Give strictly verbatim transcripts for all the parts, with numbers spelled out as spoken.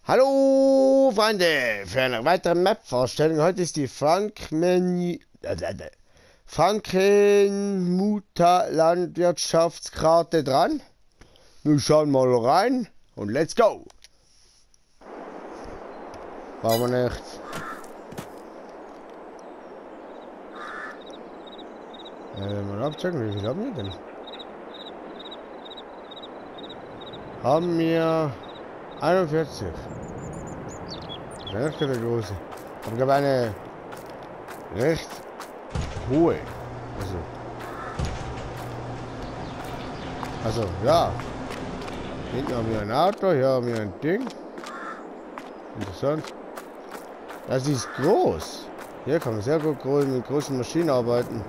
Hallo Freunde, für eine weitere Map-Vorstellung. Heute ist die Franken Frankenmutter Landwirtschaftskarte dran. Wir schauen mal rein und let's go. Brauchen wir nicht. Äh, mal abchecken, wie viel haben wir denn? Haben wir einundvierzig. Das ist nicht der große. Aber ich habe eine recht hohe. Also. Also, ja. Hinten haben wir ein Auto, hier haben wir ein Ding. Interessant. Das ist groß. Hier kann man sehr gut mit großen Maschinen arbeiten.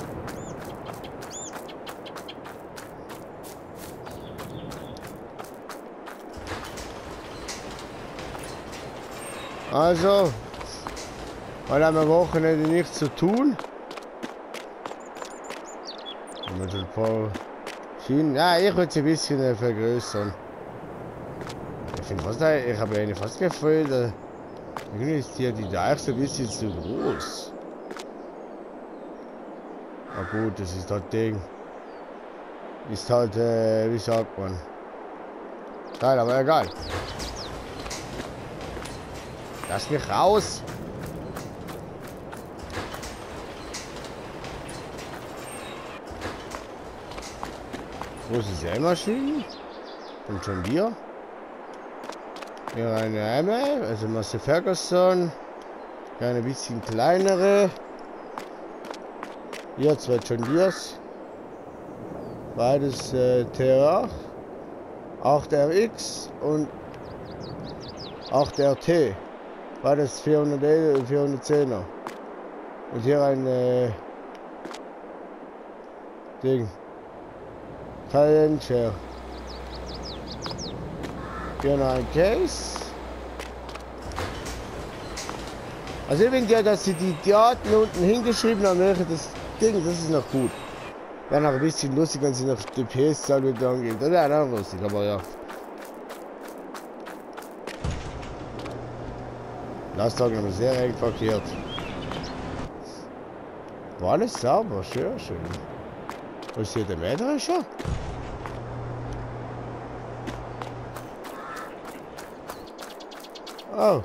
Also, weil am Wochenende nichts zu tun. Mit ein paar Schienen. Ja, ich würde sie ein bisschen äh, vergrößern. Ich finde fast, ich habe eine fast gefühlt, äh, irgendwie ist hier die da so ein bisschen zu groß. Na gut, das ist halt Ding. Ist halt, äh, wie sagt man? Geil, aber egal. Lass mich raus! Große Sämaschinen. Und schon wir. Hier eine Eimer, also Massey Ferguson. Hier eine bisschen kleinere. Hier zwei John Deeres. Beides äh, T R acht R X und acht R T. War das vierhundert und vierhundertzehner. Und hier ein äh, Ding. Challenger. Hier noch ein Case. Also ich finde ja, dass sie die Daten unten hingeschrieben haben, welche das Ding, das ist noch gut. Wäre noch ein bisschen lustig, wenn sie noch die P S-Zahl wieder angeht. Das wäre auch lustig, aber ja. Das Tag haben wir sehr eng verkehrt. War alles sauber, schön, schön. Wo ist hier der Mähdrescher? Oh.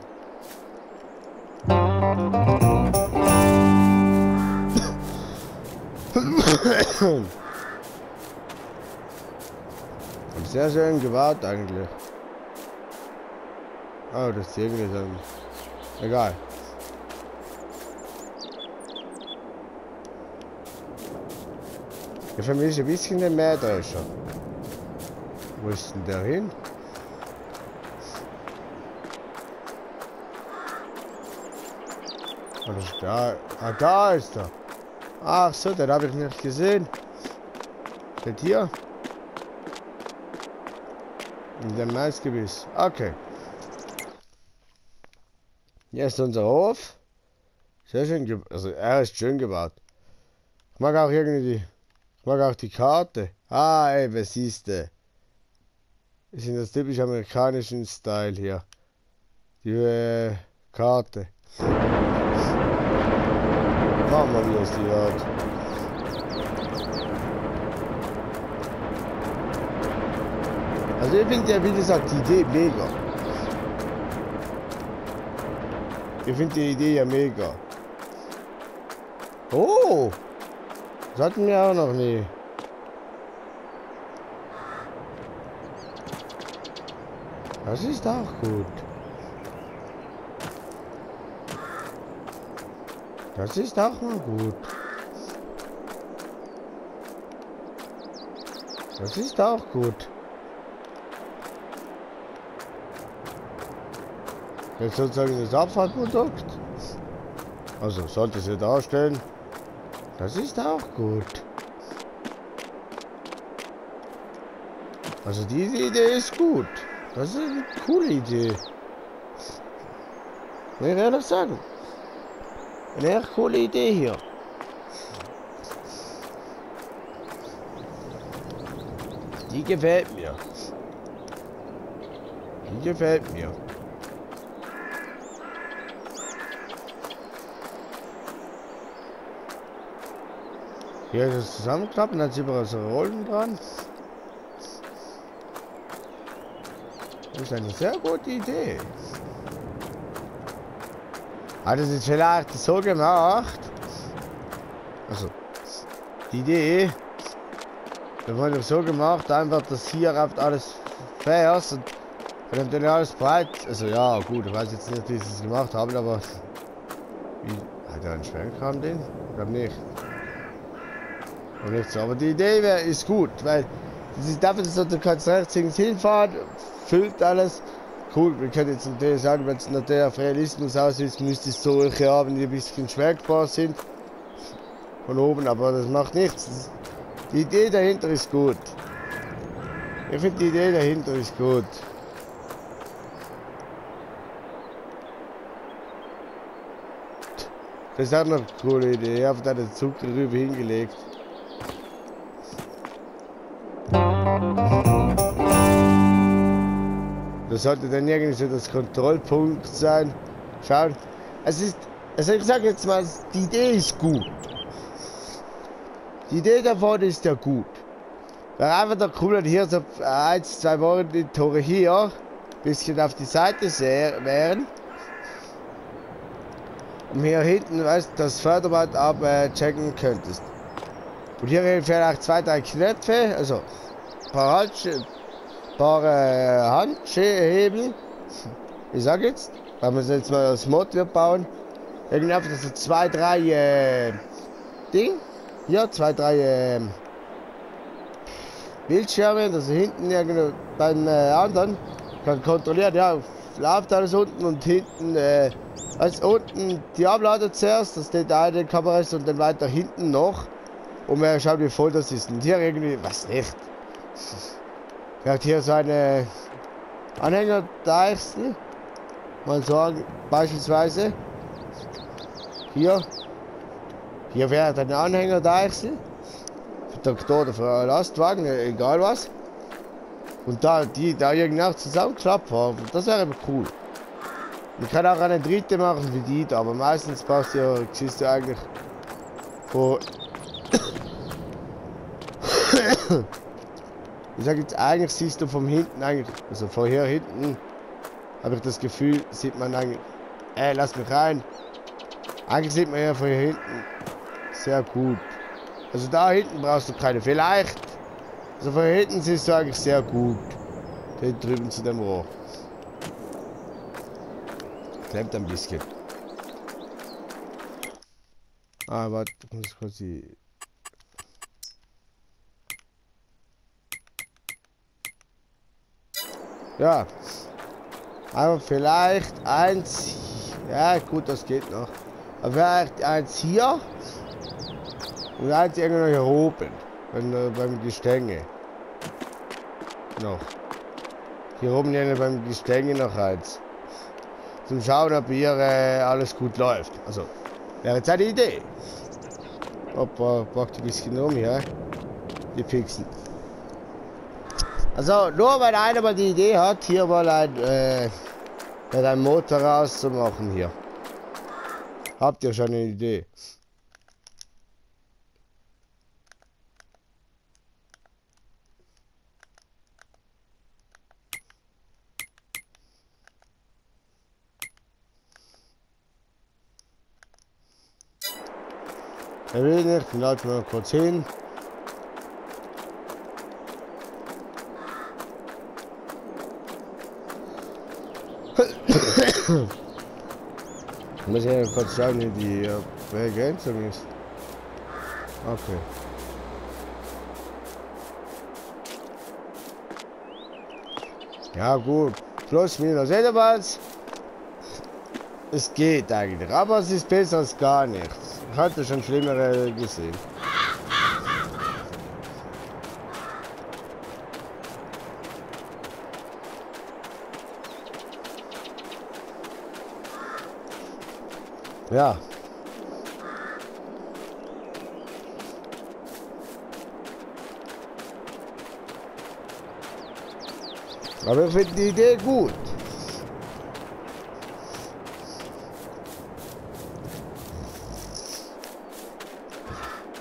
Und sehr schön gewartet eigentlich. Oh, das ist irgendwie so. Egal. Ich vermisse ein bisschen den Mähdrescher. Wo ist denn der hin? Oder ist da? Ah, da ist er. Ach so, den habe ich nicht gesehen. Steht hier. In dem Maisgebiss. Okay. Hier ist unser Hof. Sehr schön gebaut. Also er ist schön gebaut. Ich mag auch irgendwie die. Ich mag auch die Karte. Ah, ey, was siehst du? Das ist das typisch amerikanischen Style hier. Die äh, Karte. Machen wir, wie es die hat. Also ich finde ja, wie gesagt, die Idee mega. Ich finde die Idee ja mega. Oh! Das hatten wir auch noch nie. Das ist auch gut. Das ist auch mal gut. Das ist auch gut. Jetzt sozusagen das Abfallprodukt. Also sollte sie darstellen. Das ist auch gut. Also diese Idee ist gut. Das ist eine coole Idee. Will ich ehrlich sagen. Eine echt coole Idee hier. Die gefällt mir. Die gefällt mir. Hier ist es zusammenklappen, dann sind wir so Rollen dran. Das ist eine sehr gute Idee. Hat es jetzt vielleicht so gemacht? Also, die Idee, wir wollen so gemacht, einfach, dass hier auf alles fährst und dann dann alles breit. Also ja, gut, ich weiß jetzt nicht, wie sie es gemacht haben, aber wie, hat er einen Schwenker den? Ich glaube nicht. Nicht so. Aber die Idee wär, ist gut, weil das ist dafür, dass du kannst rechts links hinfahren, füllt alles. Cool, wir können jetzt natürlich sagen, wenn es natürlich auf Realismus aussieht, müsste es solche haben, die ein bisschen schwenkbar sind. Von oben, aber das macht nichts. Die Idee dahinter ist gut. Ich finde die Idee dahinter ist gut. Das ist auch noch eine coole Idee. Ich habe da den Zucker rüber hingelegt. Das sollte dann irgendwie so das Kontrollpunkt sein. Schauen. Es ist, also ich sage jetzt mal, die Idee ist gut. Die Idee davon ist ja gut. Wäre einfach der cool, hier so eins, zwei Wochen die Tore hier, bisschen auf die Seite wären. Und hier hinten, weißt du, das Förderband abchecken könntest. Und hier vielleicht zwei, drei Knöpfe, also ein paar, Handsch paar äh, Handhebel. Ich sag jetzt, wenn wir jetzt mal das Motor bauen, irgendwie einfach so zwei, drei äh, Ding, hier zwei, drei äh, Bildschirme, dass er hinten irgendwo beim äh, anderen kann kontrollieren, ja, läuft alles unten und hinten, äh, also unten die Ablader zuerst, dass der eine Kamera ist und dann weiter hinten noch. Und man schaut, wie voll das ist. Und hier irgendwie, was nicht. Er hat hier so eine Anhängerdeichsel. Mal sagen, beispielsweise. Hier. Hier wäre eine Anhängerdeichsel. Für Traktor oder für Lastwagen, egal was. Und da, die da irgendwie auch zusammenklappt haben. Das wäre cool. Ich kann auch eine dritte machen wie die da, aber meistens brauchst du ja, siehst du eigentlich vor. Ich sag jetzt, eigentlich siehst du vom hinten eigentlich, also vorher hinten, habe ich das Gefühl, sieht man eigentlich, ey, lass mich rein. Eigentlich sieht man ja von hier hinten sehr gut. Also da hinten brauchst du keine, vielleicht. Also von hier hinten siehst du eigentlich sehr gut. Da drüben zu dem Rohr. Klemmt ein bisschen. Ah, warte, ich muss kurz die. Ja. Aber vielleicht eins. Ja, gut, das geht noch. Aber vielleicht eins hier. Und eins irgendwo hier oben. Wenn, äh, beim Gestänge. Noch. Hier oben irgendwo beim Gestänge noch eins. Zum Schauen, ob hier äh, alles gut läuft. Also, wäre jetzt eine Idee. Opa, packt ein bisschen um, ja. Die fixen. Also, nur weil einer mal die Idee hat, hier mal ein, äh, mit einem Motor rauszumachen hier. Habt ihr schon eine Idee? Er will nicht, dann halten wir kurz hin. Ich muss ja kurz schauen, wie die uh, Begrenzung ist. Okay. Ja gut, plus minus etwas. Es geht eigentlich, aber es ist besser als gar nichts. Ich hatte schon schlimmere gesehen. Ja. Aber ich finde die Idee gut.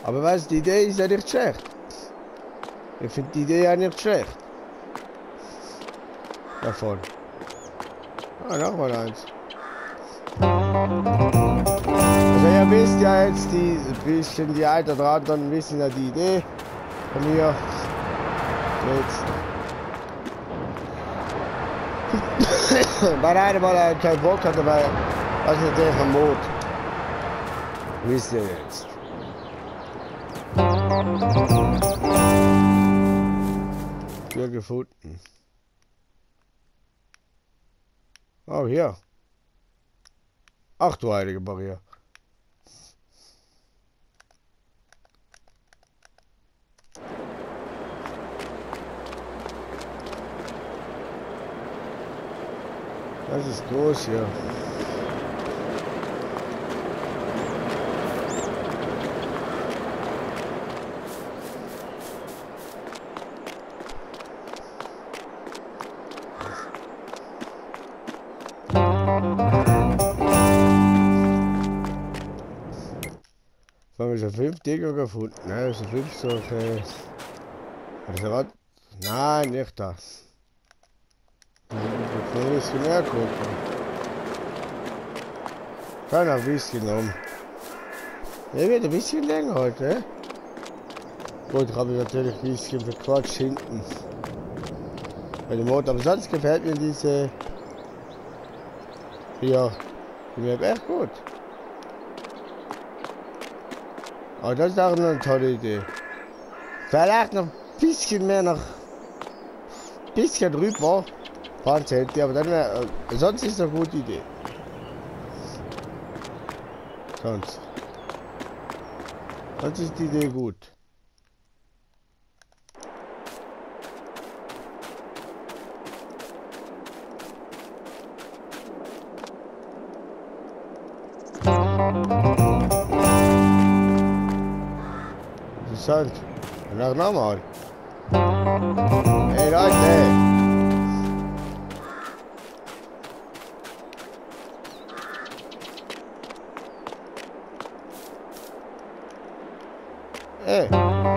Aber weißt du, die Idee ist ja nicht schlecht. Ich finde die Idee ja nicht schlecht. Davon. Ah, nochmal eins. Also ihr wisst ja jetzt die ein bisschen die ein oder anderen wissen ja die Idee von mir. Jetzt. Weil einer mal keinen Bock hatte, weil was ist der vom Mond? Wisst ihr jetzt. Tür gefunden. Oh, hier. Ach du heilige Maria. Das ist groß hier. Wir haben schon fünf Dinger gefunden. Ne, so fünf solche. Also was? Nein, nicht das. Ich muss ein bisschen mehr gucken. Kann auch ein bisschen um. Ne, wird ein bisschen länger heute, ne? Gut, habe ich natürlich ein bisschen verquatscht hinten. Bei dem Motor. Aber sonst gefällt mir diese. Ja, die Map echt gut. Aber das ist auch eine tolle Idee. Vielleicht noch ein bisschen mehr nach. Ein bisschen drüber. Fahren zählt, aber dann wäre. Sonst ist es eine gute Idee. Sonst. Sonst ist die Idee gut. Interessant. Und auch nochmal. Hey Leute! Hey!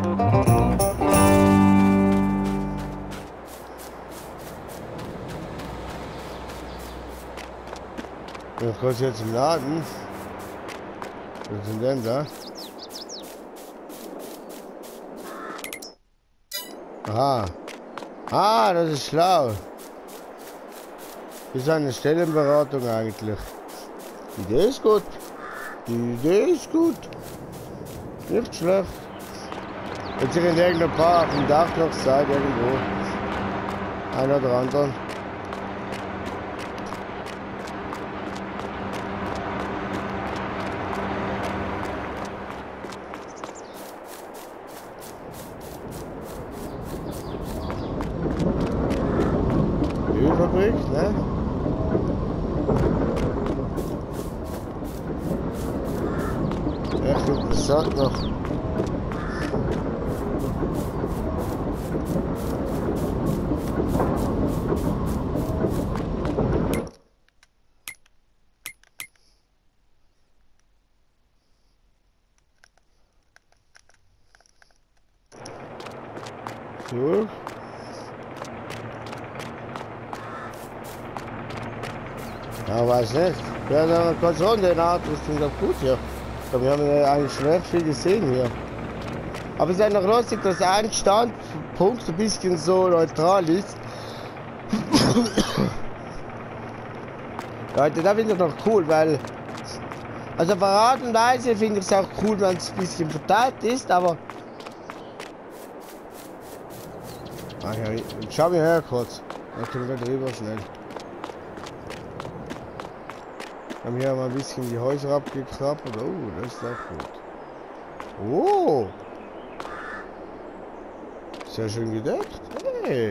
Ich komme jetzt im Laden. Was ist denn da? Aha. Ah, das ist schlau. Das ist eine Stellenberatung eigentlich. Die Idee ist gut. Die Idee ist gut. Nicht schlecht. Wenn sich in irgendeinem Paar auf dem Dach noch seid, irgendwo. Einer oder anderen. Ölfabrik, ne? Echt interessant noch. So. Ja, weiß nicht. Ja, dann kann schon den Art, das klingt doch gut hier. Ja. Wir haben ja eigentlich recht viel gesehen hier. Aber es ist ja noch lustig, dass ein Standpunkt ein bisschen so neutral ist. Leute, da finde ich noch cool, weil. Also auf eine Art und Weise finde ich es auch cool, wenn es ein bisschen verteilt ist, aber. Ah ja, schau mir her kurz. Ich komme da drüber schnell. Wir haben hier mal ein bisschen die Häuser abgeklappert. Oh, das ist auch gut. Oh! Sehr schön gedeckt. Hey!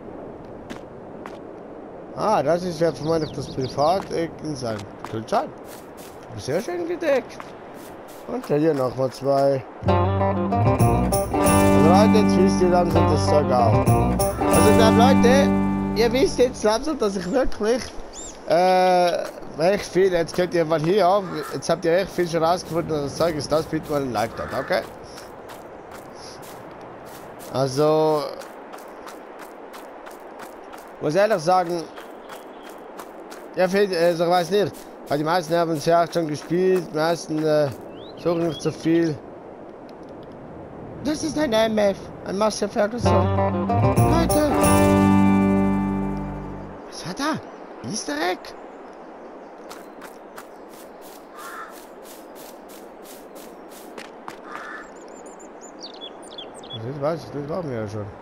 Ah, das ist ja vermeintlich das Privatecken sein. Könnte sein. Sehr schön gedeckt. Und hier nochmal zwei. Also Leute, jetzt wisst ihr langsam das Zeug auch. Also dann Leute, ihr wisst jetzt langsam, dass ich wirklich äh, recht viel, jetzt könnt ihr mal hier, jetzt habt ihr recht viel schon rausgefunden, das Zeug ist das, bitte mal ein Like da, okay? Also, muss ehrlich sagen, ja, fehlt, also ich weiß nicht, weil die meisten haben es ja schon gespielt, die meisten äh, suchen nicht so viel. Das ist ein M F, ein Master Ferguson. Leute! Was hat er? Easter Egg? Das weiß ich, das war mir ja schon.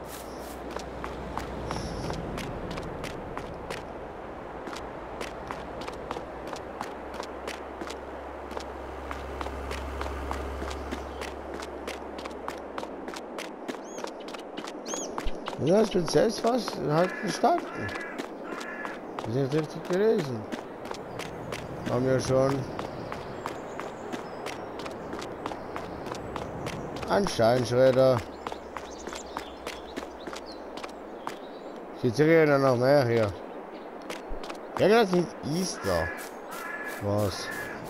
Ja, ich bin selbst fast halt gestanden. Das ist nicht richtig gelesen. Haben wir schon einen Steinschredder. Jetzt hier noch mehr hier. Irgendwas mit Easter. Was?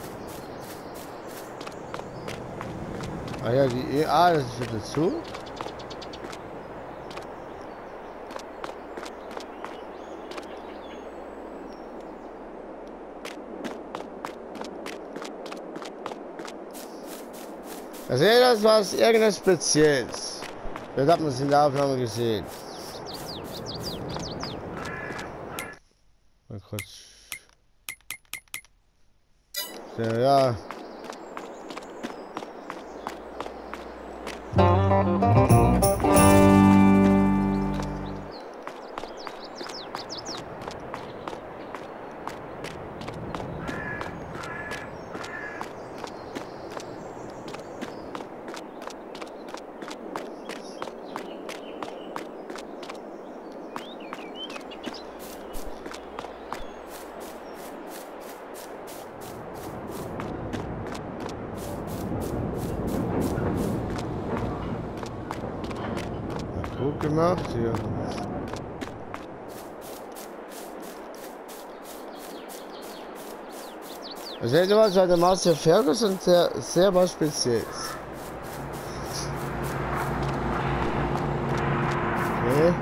Ah ja, die. Ah, das ist wieder zu. Also das war irgendwas Spezielles. Das hat man es in der Aufnahme gesehen. Mal kurz. So, ja. Gut gemacht hier. Also hätte was bei der Master Ferguson sehr, sehr was Spezielles. Okay.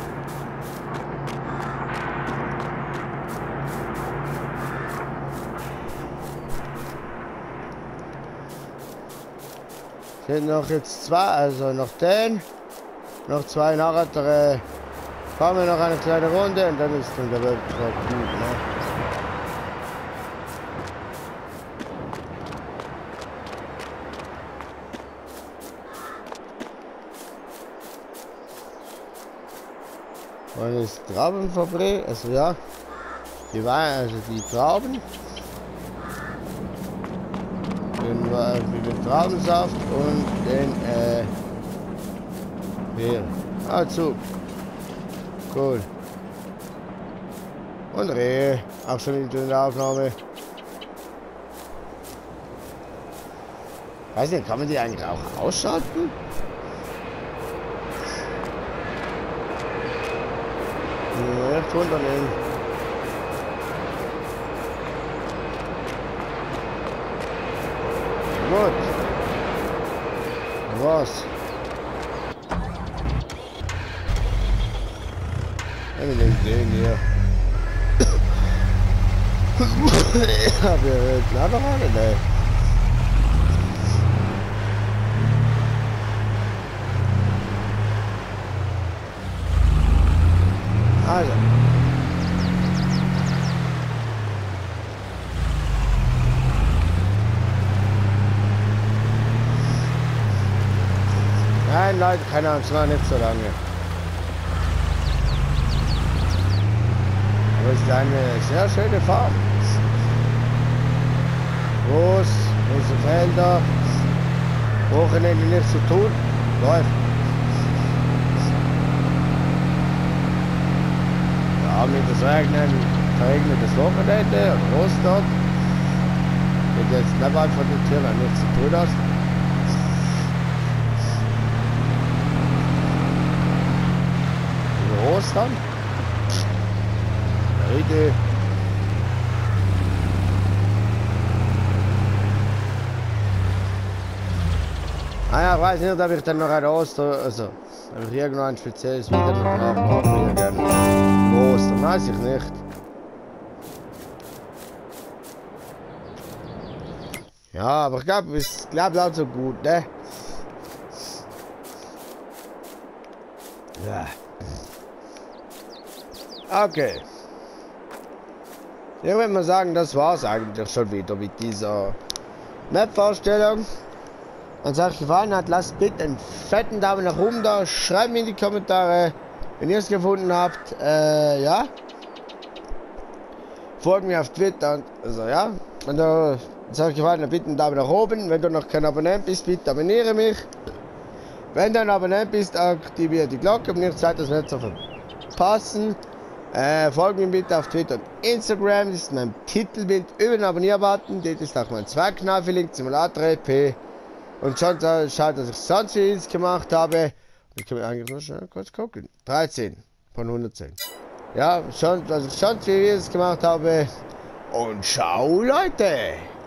Sind noch jetzt zwei, also noch den. Noch zwei nachher, äh, fahren wir noch eine kleine Runde und dann ist dann der Weltcup gut, ne? Und ist Traubenfabrik, also ja, die Wein, also die Trauben, den, äh, den Traubensaft und den, äh, hier. Ah, Zug. Cool. Und Rehe. Auch schon in der Aufnahme. Weiß nicht, kann man die eigentlich auch ausschalten? Ja, echt runternehmen. Gut. Was? Ja, wir nehmen den hier. Ja, wir klar doch alle, ne? Also. Nein, Leute, keine Angst, noch nicht so lange. Aber es ist eine sehr schöne Farm. Groß, große Felder, Wochenende nichts zu tun, läuft. Ja, mit das Regnen, verregnetes Wochenende und Ostern. Geht jetzt nicht einfach die Tür, wenn nichts zu tun hast. Über Ostern. Rede. Ah Ja, ich weiß nicht, ob ich dann noch ein Oster, also, ob ich irgendwo ein spezielles Video noch nachmache, hier gerne. Ostern, weiß ich nicht. Ja, aber ich glaube, es klappt auch so gut, ne? Ja. Okay. Ich würde mal sagen, das war's eigentlich schon wieder mit dieser Map-Vorstellung. Wenn es euch gefallen hat, lasst bitte einen fetten Daumen nach oben da. Schreibt mir in die Kommentare, wenn ihr es gefunden habt. Äh, ja. Folgt mir auf Twitter. Und, also, ja. Wenn du es euch gefallen hat, bitte einen Daumen nach oben. Wenn du noch kein Abonnent bist, bitte abonniere mich. Wenn du ein Abonnent bist, aktiviere die Glocke, um nichts weiteres mehr zu verpassen. Äh, folgt mir bitte auf Twitter und Instagram. Das ist mein Titelbild über den Abonnier-Button. Das ist auch mein Zweitkanal für Link Simulator E P. Und schon schaut, dass ich sonst Videos gemacht habe. Ich kann mir eigentlich nur schnell kurz gucken. dreizehn von hundertzehn. Ja, schon, dass ich sonst Videos gemacht habe. Und ciao, Leute!